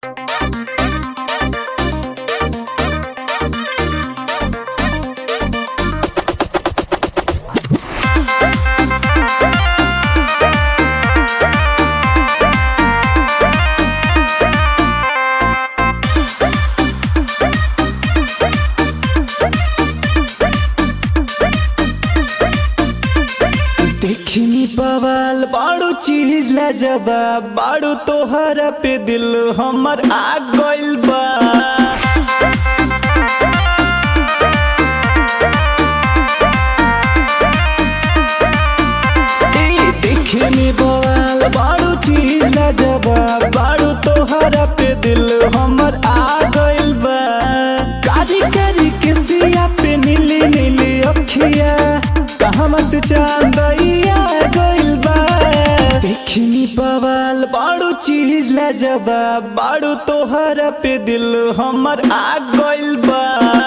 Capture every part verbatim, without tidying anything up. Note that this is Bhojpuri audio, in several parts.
देखनी बवाल बाड़ू चीज ला जवाब बाड़ू तोहरा पे दिल हमर आ गइल बा। देखनी बवाल बाड़ू चीज ला जवाब बाड़ू तोहरा पे दिल हमर आ गइल बा। कारी कारी के सिया पे नीली नीली अखिया कहवा से चांदइया गइल बा। देखनी बवाल बाड़ू चीज ला जवाब बाड़ू तोहरा पे दिल हमर आ गइल बा।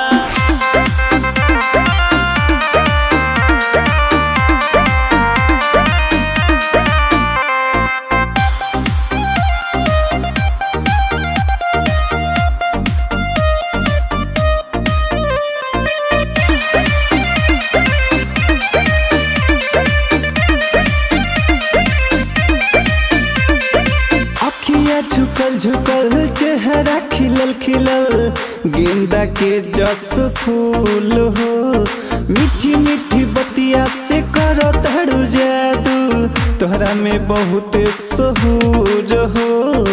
झुकल झुकल चेहरा खिलल खिलल गेंदा के जस फूल हो। मीठी मीठी बतिया से करो तड़ू जादू तोहरा में बहुत सहूर हो।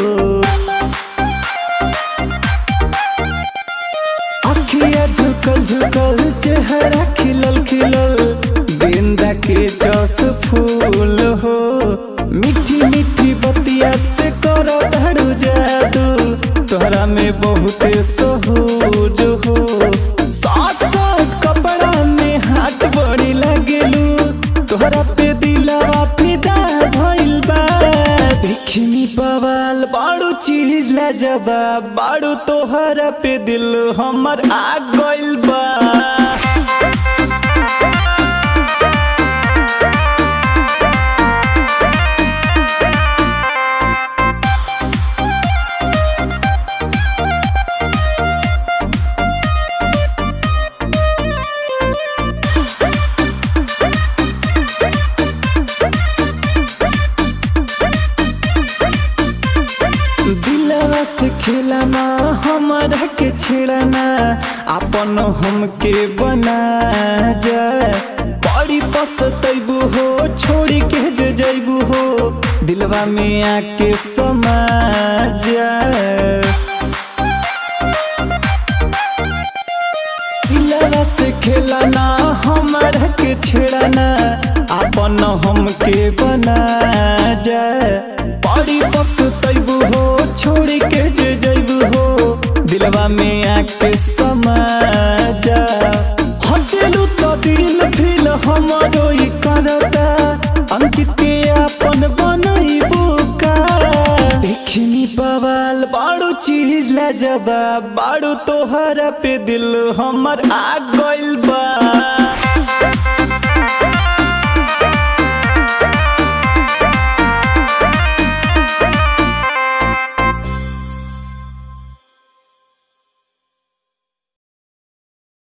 अखिया झुकल झुकल चेहरा खिलल खिलल गेंदा के जस फूल हो। मीठी मीठी बतिया से करो धड़ू जादू तोहरा में बहुत सहूर हो। साथ साथ कपड़ा में हाथ बड़ी लगेलू तोहरा पे दिलवा फिदा भइल बा। देखनी बवाल बाड़ू चीज ला जवाब बाड़ू तोहरा पे दिल हमर आ गइल बा। से खिलाना हमारा के छिड़ाना अपन हमके बना जा। बड़ी पछतैबू हो छोड़ी के जो जैबू हो दिलवा में आके समा जा। दिलवा से खिलाना हमारा के छिड़ाना अपन हमके बना जा। बड़ी पछतैबू हो छोड़ी के जो जैबू हो दिलवा में आके समा जा। हटेलू तो दिल फिल हमरो ही करता अंकित के अपन बनैबू का। देखनी बवाल बाड़ू चीज ला जवाब बाड़ू तोहरा पे दिल हमर आ गइल बा।